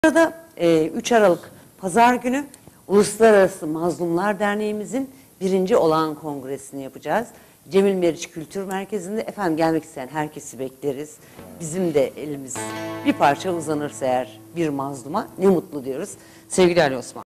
Burada 3 Aralık Pazar günü Uluslararası Mazlumlar Derneğimizin 1. olağan kongresini yapacağız. Cemil Meriç Kültür Merkezi'nde. Efendim, gelmek isteyen herkesi bekleriz. Bizim de elimiz bir parça uzanırsa eğer bir mazluma ne mutlu diyoruz. Sevgili Ali Osman.